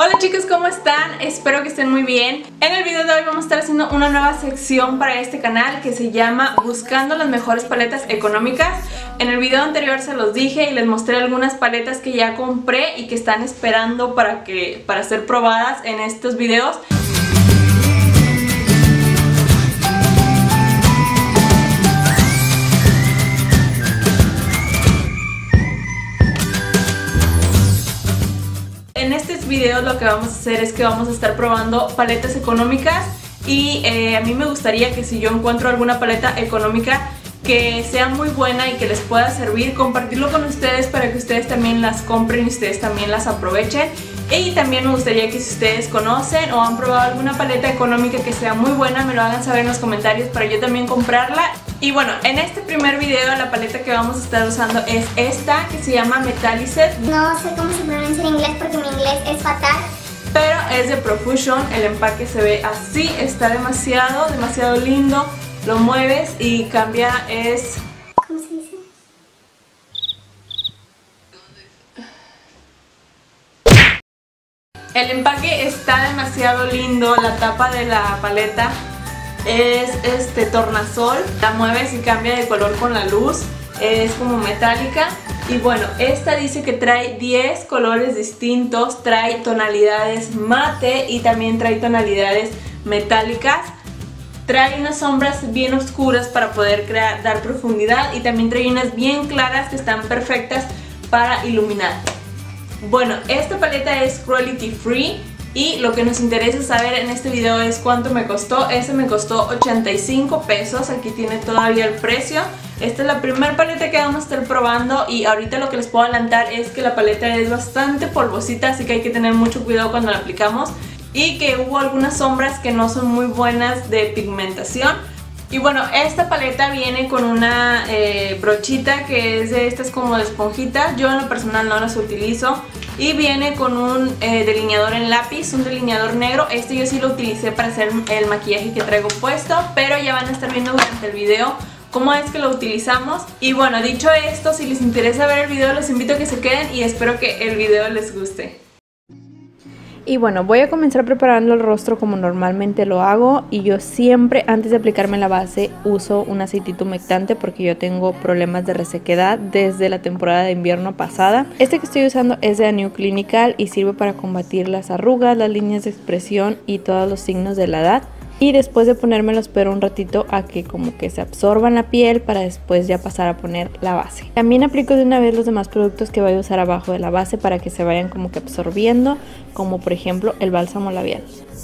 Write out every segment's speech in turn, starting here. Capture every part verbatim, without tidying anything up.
Hola chicos, ¿cómo están? Espero que estén muy bien. En el video de hoy vamos a estar haciendo una nueva sección para este canal que se llama Buscando las mejores paletas económicas. En el video anterior se los dije y les mostré algunas paletas que ya compré y que están esperando para, que, para ser probadas en estos videos. En estos videos lo que vamos a hacer es que vamos a estar probando paletas económicas y eh, a mí me gustaría que si yo encuentro alguna paleta económica que sea muy buena y que les pueda servir, compartirlo con ustedes para que ustedes también las compren y ustedes también las aprovechen. Y también me gustaría que si ustedes conocen o han probado alguna paleta económica que sea muy buena, me lo hagan saber en los comentarios para yo también comprarla. Y bueno, en este primer video la paleta que vamos a estar usando es esta, que se llama Metallicet. No sé cómo se pronuncia en inglés porque mi inglés es fatal. Pero es de Profusion, el empaque se ve así, está demasiado, demasiado lindo. Lo mueves y cambia, es... ¿Cómo se dice? El empaque está demasiado lindo, la tapa de la paleta es este tornasol, la mueves y cambia de color con la luz, es como metálica. Y bueno, esta dice que trae diez colores distintos, trae tonalidades mate y también trae tonalidades metálicas. Trae unas sombras bien oscuras para poder crear, dar profundidad, y también trae unas bien claras que están perfectas para iluminar. Bueno, esta paleta es cruelty free y lo que nos interesa saber en este video es cuánto me costó. Este me costó ochenta y cinco pesos, aquí tiene todavía el precio. Esta es la primera paleta que vamos a estar probando y ahorita lo que les puedo adelantar es que la paleta es bastante polvosita, así que hay que tener mucho cuidado cuando la aplicamos. Y que hubo algunas sombras que no son muy buenas de pigmentación. Y bueno, esta paleta viene con una eh, brochita que es de estas como de esponjita. Yo en lo personal no las utilizo. Y viene con un eh, delineador en lápiz, un delineador negro. Este yo sí lo utilicé para hacer el maquillaje que traigo puesto, pero ya van a estar viendo durante el video cómo es que lo utilizamos. Y bueno, dicho esto, si les interesa ver el video, los invito a que se queden y espero que el video les guste. Y bueno, voy a comenzar preparando el rostro como normalmente lo hago, y yo siempre antes de aplicarme la base uso un aceitito humectante porque yo tengo problemas de resequedad desde la temporada de invierno pasada. Este que estoy usando es de New Clinical y sirve para combatir las arrugas, las líneas de expresión y todos los signos de la edad. Y después de ponérmelo espero un ratito a que como que se absorba en la piel para después ya pasar a poner la base. También aplico de una vez los demás productos que voy a usar abajo de la base para que se vayan como que absorbiendo, como por ejemplo el bálsamo labial.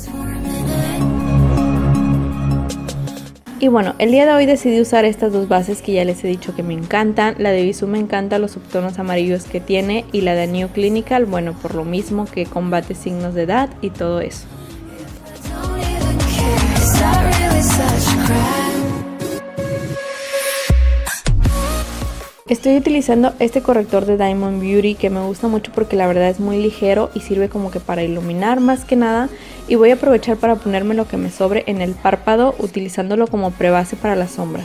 Y bueno, el día de hoy decidí usar estas dos bases que ya les he dicho que me encantan. La de Bisú me encanta los subtonos amarillos que tiene, y la de New Clinical, bueno, por lo mismo que combate signos de edad y todo eso. Estoy utilizando este corrector de Diamond Beauty que me gusta mucho porque la verdad es muy ligero y sirve como que para iluminar más que nada, y voy a aprovechar para ponerme lo que me sobre en el párpado utilizándolo como prebase para las sombras.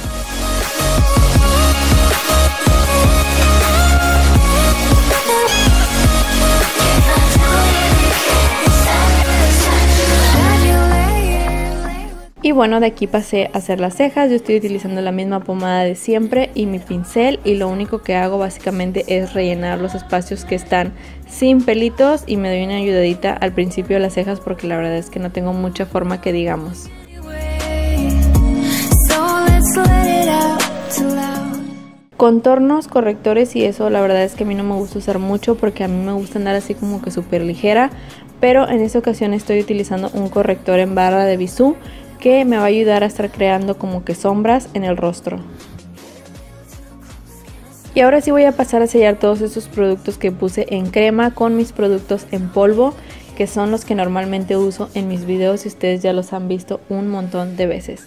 Y bueno, de aquí pasé a hacer las cejas. Yo estoy utilizando la misma pomada de siempre y mi pincel, y lo único que hago básicamente es rellenar los espacios que están sin pelitos, y me doy una ayudadita al principio de las cejas porque la verdad es que no tengo mucha forma que digamos. Contornos, correctores y eso la verdad es que a mí no me gusta usar mucho porque a mí me gusta andar así como que súper ligera, pero en esta ocasión estoy utilizando un corrector en barra de Bisú que me va a ayudar a estar creando como que sombras en el rostro. Y ahora sí voy a pasar a sellar todos estos productos que puse en crema con mis productos en polvo, que son los que normalmente uso en mis videos y ustedes ya los han visto un montón de veces.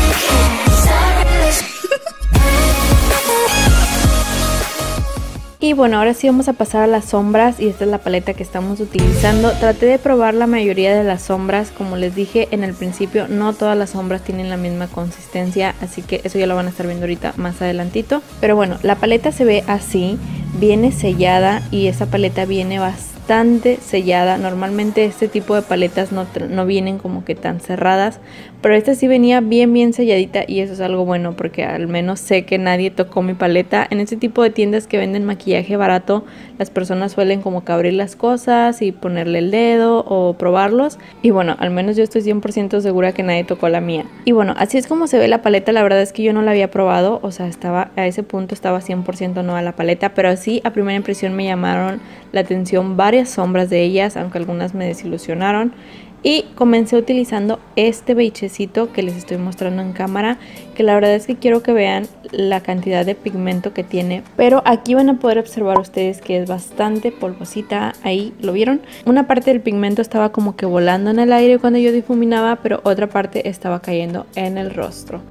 Y Y bueno, ahora sí vamos a pasar a las sombras y esta es la paleta que estamos utilizando. Traté de probar la mayoría de las sombras, como les dije en el principio, no todas las sombras tienen la misma consistencia, así que eso ya lo van a estar viendo ahorita más adelantito. Pero bueno, la paleta se ve así, viene sellada y esa paleta viene bastante bastante sellada. Normalmente este tipo de paletas no, no vienen como que tan cerradas, pero esta sí venía bien bien selladita y eso es algo bueno porque al menos sé que nadie tocó mi paleta. En este tipo de tiendas que venden maquillaje barato, las personas suelen como que abrir las cosas y ponerle el dedo o probarlos, y bueno, al menos yo estoy cien por ciento segura que nadie tocó la mía. Y bueno, así es como se ve la paleta. La verdad es que yo no la había probado, o sea, estaba a ese punto estaba cien por ciento nueva la paleta, pero así a primera impresión me llamaron la atención varias sombras de ellas, aunque algunas me desilusionaron. Y comencé utilizando este beichecito que les estoy mostrando en cámara, que la verdad es que quiero que vean la cantidad de pigmento que tiene. Pero aquí van a poder observar ustedes que es bastante polvosita, ahí lo vieron. Una parte del pigmento estaba como que volando en el aire cuando yo difuminaba, pero otra parte estaba cayendo en el rostro.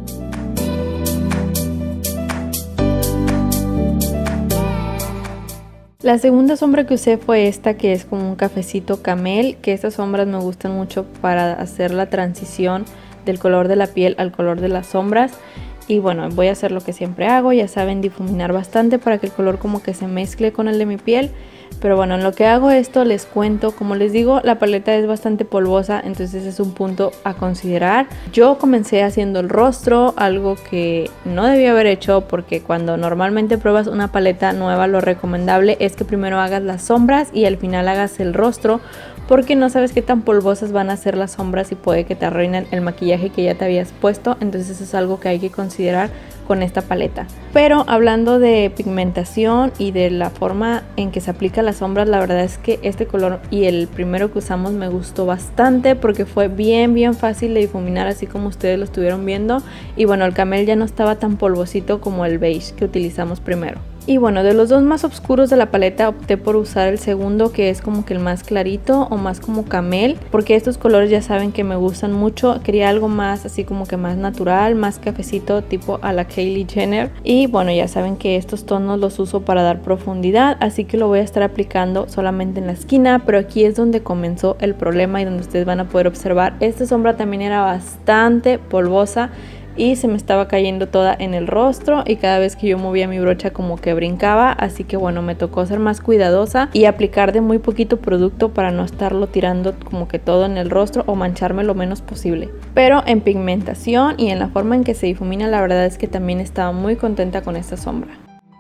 La segunda sombra que usé fue esta, que es como un cafecito camel, que estas sombras me gustan mucho para hacer la transición del color de la piel al color de las sombras. Y bueno, voy a hacer lo que siempre hago, ya saben, difuminar bastante para que el color como que se mezcle con el de mi piel. Pero bueno, en lo que hago esto les cuento, como les digo, la paleta es bastante polvosa, entonces es un punto a considerar. Yo comencé haciendo el rostro, algo que no debía haber hecho, porque cuando normalmente pruebas una paleta nueva, lo recomendable es que primero hagas las sombras y al final hagas el rostro, porque no sabes qué tan polvosas van a ser las sombras y puede que te arruinen el maquillaje que ya te habías puesto. Entonces eso es algo que hay que considerar con esta paleta. Pero hablando de pigmentación y de la forma en que se aplica las sombras, la verdad es que este color y el primero que usamos me gustó bastante porque fue bien bien fácil de difuminar, así como ustedes lo estuvieron viendo. Y bueno, el camel ya no estaba tan polvosito como el beige que utilizamos primero. Y bueno, de los dos más oscuros de la paleta opté por usar el segundo, que es como que el más clarito o más como camel, porque estos colores ya saben que me gustan mucho. Quería algo más así como que más natural, más cafecito tipo a la Kylie Jenner. Y bueno, ya saben que estos tonos los uso para dar profundidad, así que lo voy a estar aplicando solamente en la esquina, pero aquí es donde comenzó el problema y donde ustedes van a poder observar. Esta sombra también era bastante polvosa y se me estaba cayendo toda en el rostro y cada vez que yo movía mi brocha como que brincaba, así que bueno, me tocó ser más cuidadosa y aplicar de muy poquito producto para no estarlo tirando como que todo en el rostro o mancharme lo menos posible. Pero en pigmentación y en la forma en que se difumina, la verdad es que también estaba muy contenta con esta sombra.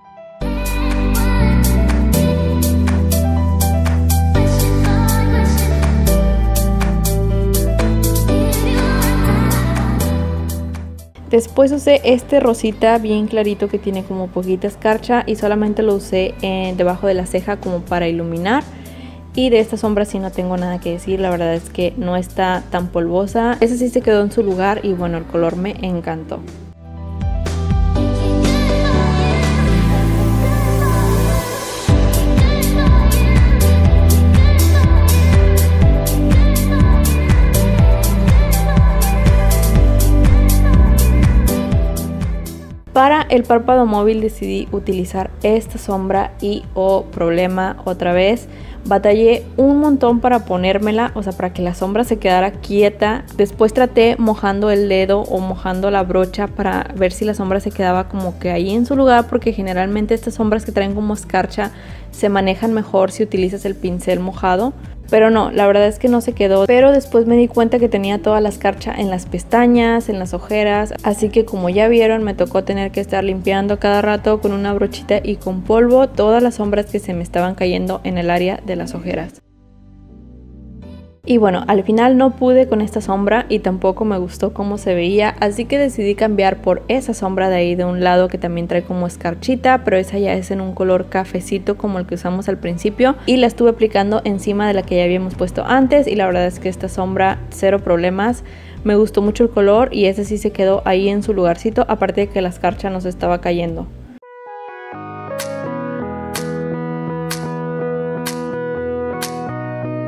Después usé este rosita bien clarito que tiene como poquita escarcha y solamente lo usé en, debajo de la ceja como para iluminar. Y de esta sombra sí no tengo nada que decir, la verdad es que no está tan polvosa. Esa sí se quedó en su lugar y bueno, el color me encantó. Para el párpado móvil decidí utilizar esta sombra y oh problema, otra vez batallé un montón para ponérmela, o sea, para que la sombra se quedara quieta. Después traté mojando el dedo o mojando la brocha para ver si la sombra se quedaba como que ahí en su lugar, porque generalmente estas sombras que traen como escarcha se manejan mejor si utilizas el pincel mojado. Pero no, la verdad es que no se quedó. Pero después me di cuenta que tenía toda la escarcha en las pestañas, en las ojeras. Así que como ya vieron, me tocó tener que estar limpiando cada rato con una brochita y con polvo todas las sombras que se me estaban cayendo en el área de las ojeras. Y bueno, al final no pude con esta sombra y tampoco me gustó cómo se veía, así que decidí cambiar por esa sombra de ahí de un lado que también trae como escarchita, pero esa ya es en un color cafecito como el que usamos al principio, y la estuve aplicando encima de la que ya habíamos puesto antes y la verdad es que esta sombra cero problemas. Me gustó mucho el color y ese sí se quedó ahí en su lugarcito, aparte de que la escarcha nos estaba cayendo.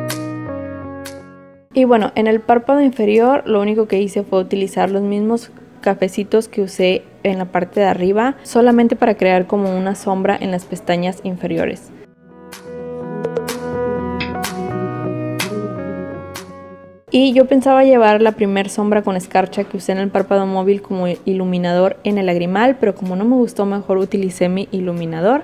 Y bueno, en el párpado inferior lo único que hice fue utilizar los mismos cafecitos que usé en la parte de arriba, solamente para crear como una sombra en las pestañas inferiores. Y yo pensaba llevar la primer sombra con escarcha que usé en el párpado móvil como iluminador en el lagrimal, pero como no me gustó, mejor utilicé mi iluminador.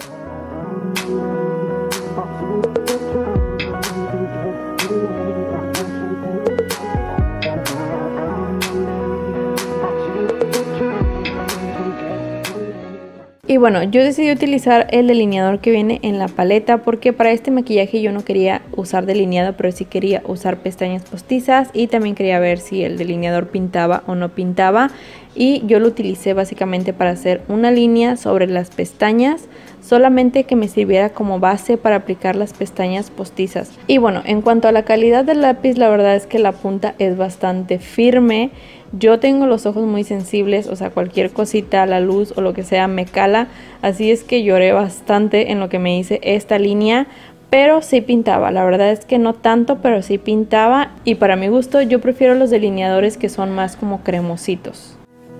Y bueno, yo decidí utilizar el delineador que viene en la paleta porque para este maquillaje yo no quería usar delineado, pero sí quería usar pestañas postizas y también quería ver si el delineador pintaba o no pintaba. Y yo lo utilicé básicamente para hacer una línea sobre las pestañas, solamente que me sirviera como base para aplicar las pestañas postizas. Y bueno, en cuanto a la calidad del lápiz, la verdad es que la punta es bastante firme. Yo tengo los ojos muy sensibles, o sea, cualquier cosita, la luz o lo que sea me cala, así es que lloré bastante en lo que me hice esta línea, pero sí pintaba. La verdad es que no tanto, pero sí pintaba, y para mi gusto yo prefiero los delineadores que son más como cremositos.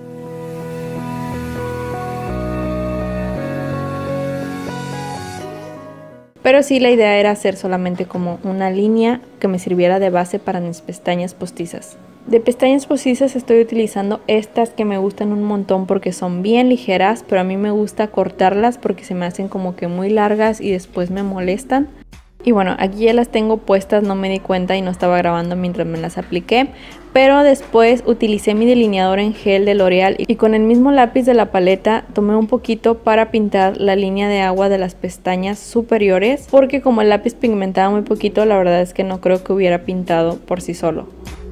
Pero sí, la idea era hacer solamente como una línea que me sirviera de base para mis pestañas postizas. De pestañas postizas estoy utilizando estas que me gustan un montón porque son bien ligeras, pero a mí me gusta cortarlas porque se me hacen como que muy largas y después me molestan. Y bueno, aquí ya las tengo puestas, no me di cuenta y no estaba grabando mientras me las apliqué. Pero después utilicé mi delineador en gel de L'Oreal y con el mismo lápiz de la paleta tomé un poquito para pintar la línea de agua de las pestañas superiores, porque como el lápiz pigmentaba muy poquito, la verdad es que no creo que hubiera pintado por sí solo.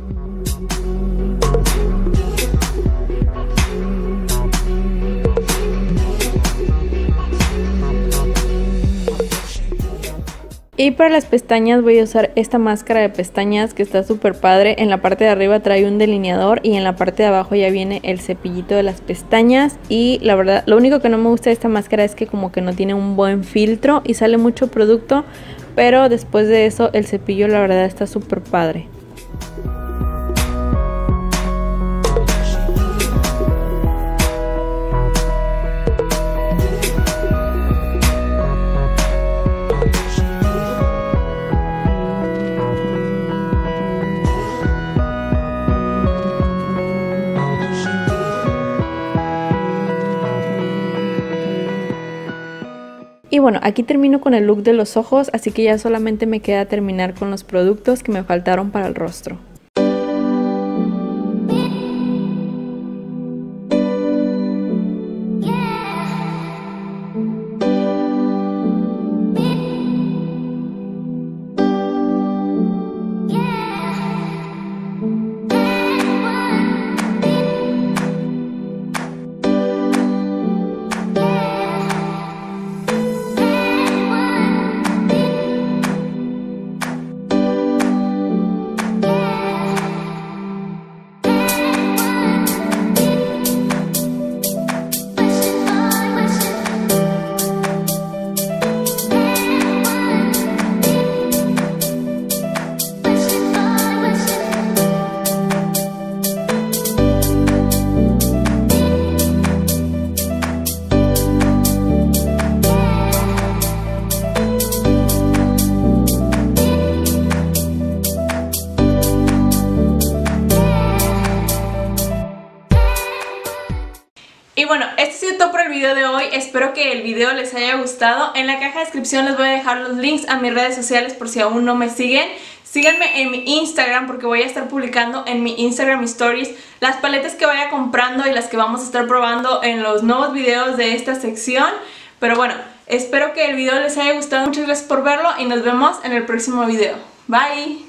Y para las pestañas voy a usar esta máscara de pestañas que está súper padre. En la parte de arriba trae un delineador y en la parte de abajo ya viene el cepillito de las pestañas. Y la verdad, lo único que no me gusta de esta máscara es que como que no tiene un buen filtro y sale mucho producto. Pero después de eso el cepillo la verdad está súper padre. Y bueno, aquí termino con el look de los ojos, así que ya solamente me queda terminar con los productos que me faltaron para el rostro. Y bueno, este ha sido todo por el video de hoy. Espero que el video les haya gustado. En la caja de descripción les voy a dejar los links a mis redes sociales por si aún no me siguen. Síganme en mi Instagram porque voy a estar publicando en mi Instagram Stories las paletas que vaya comprando y las que vamos a estar probando en los nuevos videos de esta sección. Pero bueno, espero que el video les haya gustado. Muchas gracias por verlo y nos vemos en el próximo video. Bye.